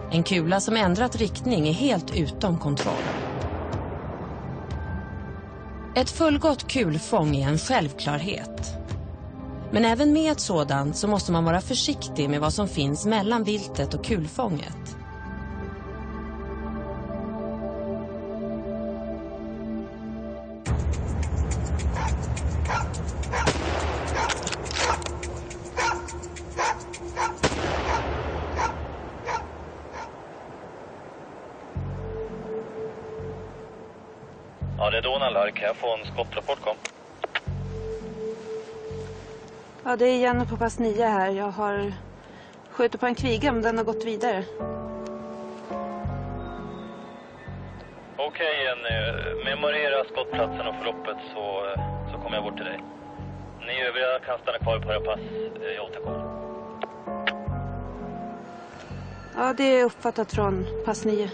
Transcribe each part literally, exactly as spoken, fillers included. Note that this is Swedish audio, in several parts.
En kula som ändrat riktning är helt utom kontroll. Ett fullgott kulfång är en självklarhet. Men även med ett sådant så måste man vara försiktig med vad som finns mellan viltet och kulfånget. Ja, det är Donald här. Kan jag få en skottrapport, kom? Ja, det är Janne på pass nio här. Jag har skjutit på en kviga, men den har gått vidare. Okej, okay, Jenny. Memorera skottplatsen och förloppet så, så kommer jag bort till dig. Ni övriga kan stanna kvar på era pass. Jag återkommer. Ja, det är uppfattat från pass nio.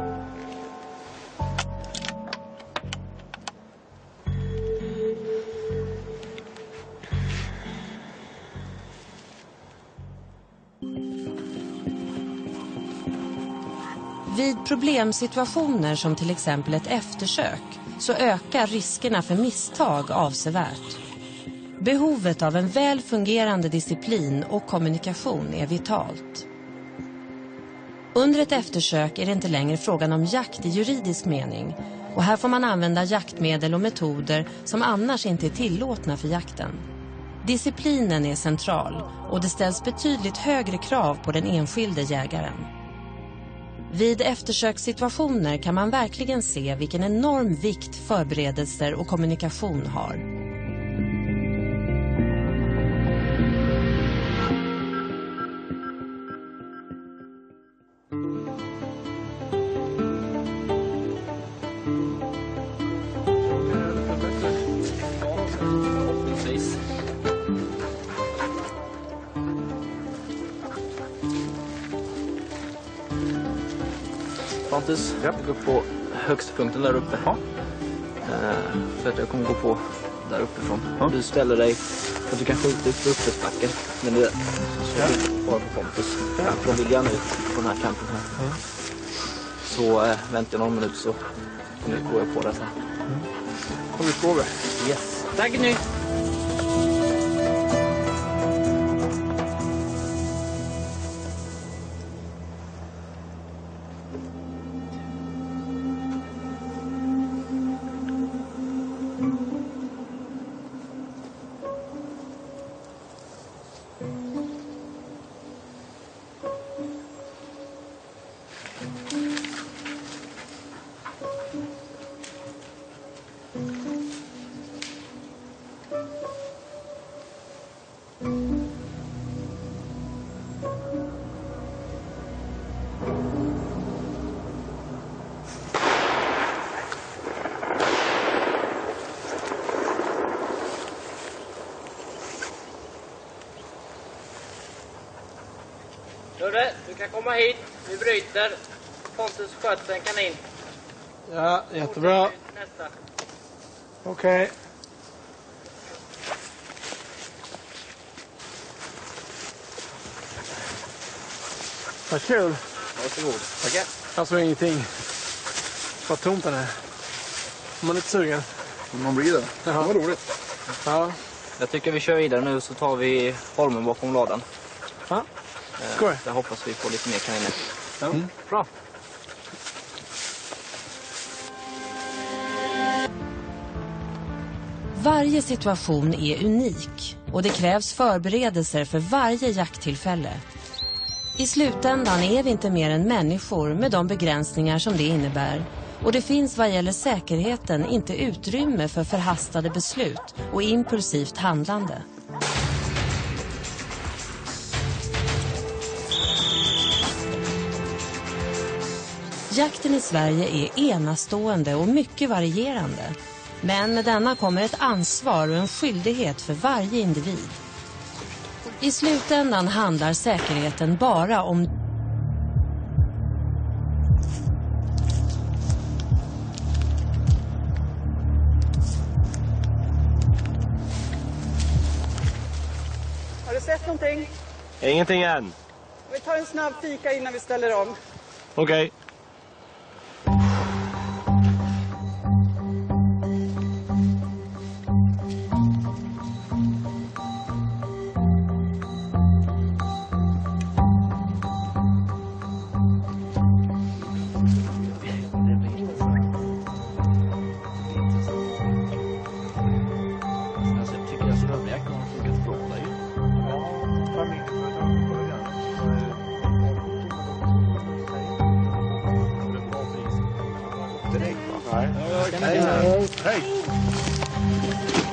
Vid problemsituationer som till exempel ett eftersök så ökar riskerna för misstag avsevärt. Behovet av en väl fungerande disciplin och kommunikation är vitalt. Under ett eftersök är det inte längre frågan om jakt i juridisk mening, och här får man använda jaktmedel och metoder som annars inte är tillåtna för jakten. Disciplinen är central och det ställs betydligt högre krav på den enskilde jägaren. Vid eftersökssituationer kan man verkligen se vilken enorm vikt förberedelser och kommunikation har. Pontus, ja. Jag går på högsta punkten där uppe. Ja. Uh, för att jag kommer gå på där uppifrån. Ja. Du ställer dig så att du kan skjuta upp för uppförsbacken. Men det är så ja. Bara på Pontus. Ja. För de vill gärna ut på den här kampen här. Ja. Så uh, väntar jag några minuter så nu går jag på det sen. Mm. Kommer du på det? Yes. Tack nu! Hörru, du kan komma hit. Vi bryter. Pontus sköt en kanin. Ja, jättebra. Okej. Okay. Vad kul. Varsågod. Tackar. Jag såg ingenting. Vad tomt den är. Man är lite sugen. Man blir det. Det var roligt. Ja. Jag tycker vi kör vidare nu så tar vi holmen bakom ladan. Ja. Eh, jag hoppas vi får lite mer kaniner. Ja. Mm. Bra. Varje situation är unik och det krävs förberedelser för varje jakttillfälle. I slutändan är vi inte mer än människor med de begränsningar som det innebär. Och det finns vad gäller säkerheten inte utrymme för förhastade beslut och impulsivt handlande. Jakten i Sverige är enastående och mycket varierande. Men med denna kommer ett ansvar och en skyldighet för varje individ. I slutändan handlar säkerheten bara om Har du sett någonting? Ingenting än. Vi tar en snabb fika innan vi ställer om. Okej. Hej. Hej.